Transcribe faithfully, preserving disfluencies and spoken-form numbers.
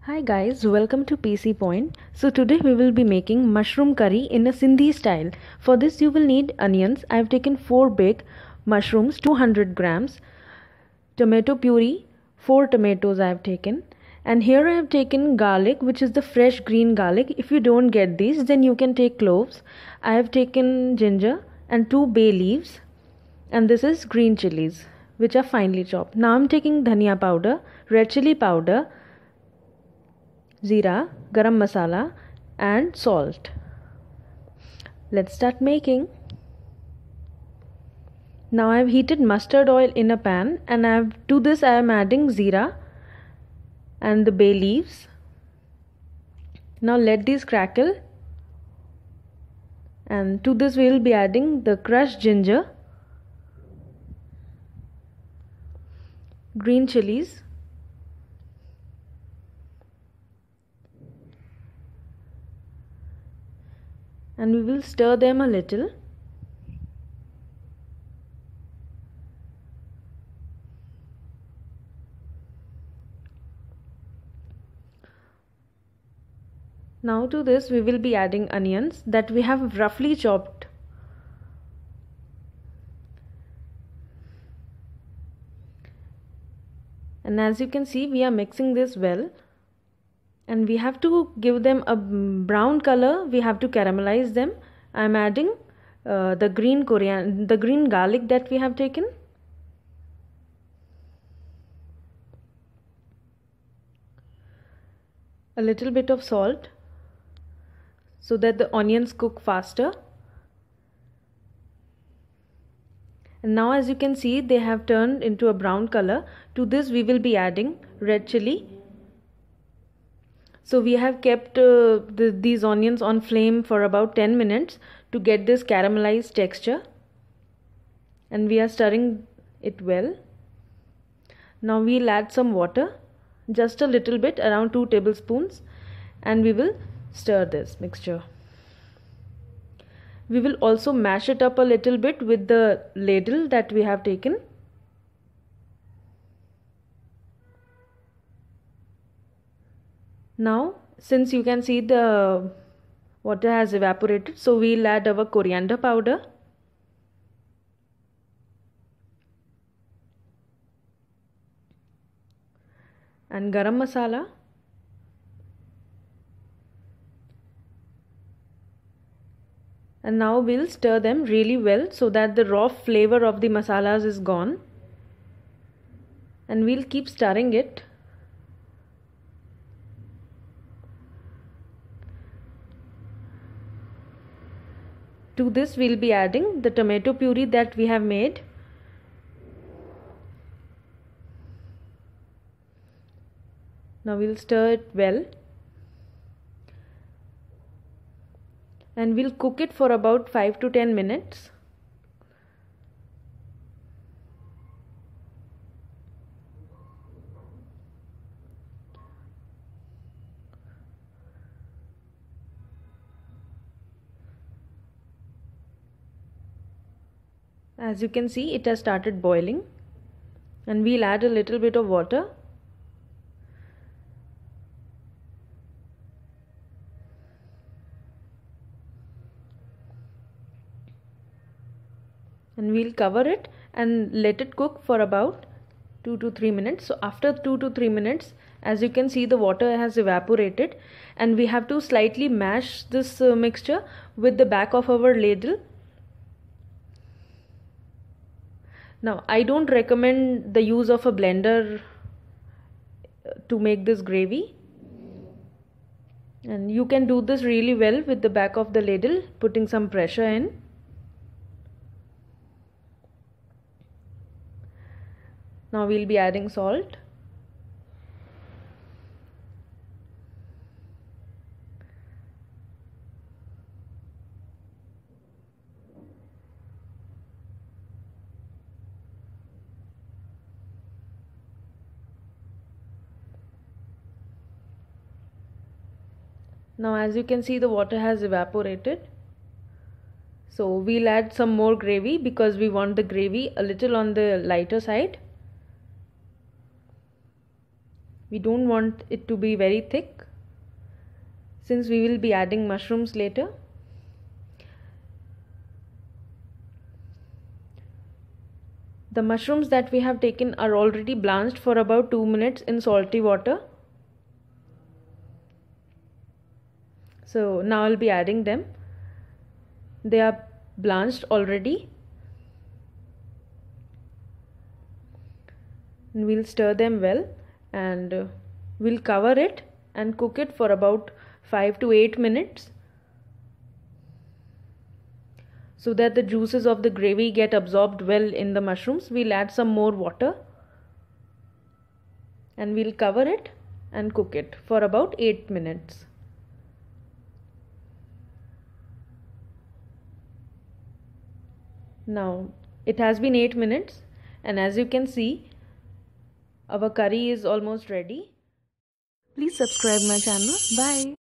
Hi guys, welcome to P C Point. So today we will be making mushroom curry in a Sindhi style. For this you will need onions. I have taken four big mushrooms, two hundred grams, tomato puree, four tomatoes I have taken, and here I have taken garlic, which is the fresh green garlic. If you don't get these, then you can take cloves. I have taken ginger and two bay leaves, and this is green chilies, which are finely chopped. Now I'm taking dhania powder, red chili powder, Zira, garam masala and salt. Let's start making. Now I have heated mustard oil in a pan, and I have to this I am adding zira and the bay leaves. Now let these crackle, and to this we will be adding the crushed ginger, green chilies, and we will stir them a little. Now to this we will be adding onions that we have roughly chopped. And as you can see, we are mixing this well. And we have to give them a brown color. We have to caramelize them. I am adding uh, the green coriander, the green garlic that we have taken. A little bit of salt so that the onions cook faster. And now as you can see, they have turned into a brown color. To this we will be adding red chili. So we have kept uh, the, these onions on flame for about ten minutes to get this caramelized texture, and we are stirring it well. Now we'll add some water, just a little bit, around two tablespoons, and we will stir this mixture. We will also mash it up a little bit with the ladle that we have taken. Now, since you can see the water has evaporated, so we'll add our coriander powder, and garam masala, and now we'll stir them really well so that the raw flavor of the masalas is gone, and we'll keep stirring it. To this we'll be adding the tomato puree that we have made. Now we'll stir it well, and we'll cook it for about five to ten minutes. As you can see, it has started boiling, and we'll add a little bit of water. And we'll cover it and let it cook for about two to three minutes. So after two to three minutes, as you can see, the water has evaporated, and we have to slightly mash this uh, mixture with the back of our ladle. Now, I don't recommend the use of a blender to make this gravy, and you can do this really well with the back of the ladle, putting some pressure in. Now we'll be adding salt. Now as you can see, the water has evaporated. So we'll add some more gravy because we want the gravy a little on the lighter side. We don't want it to be very thick since we will be adding mushrooms later. The mushrooms that we have taken are already blanched for about two minutes in salty water. So now I'll be adding them. They are blanched already. And we'll stir them well, and uh, we'll cover it and cook it for about five to eight minutes so that the juices of the gravy get absorbed well in the mushrooms. We'll add some more water and we'll cover it and cook it for about eight minutes. Now it has been eight minutes, and as you can see, our curry is almost ready. Please subscribe my channel. Bye.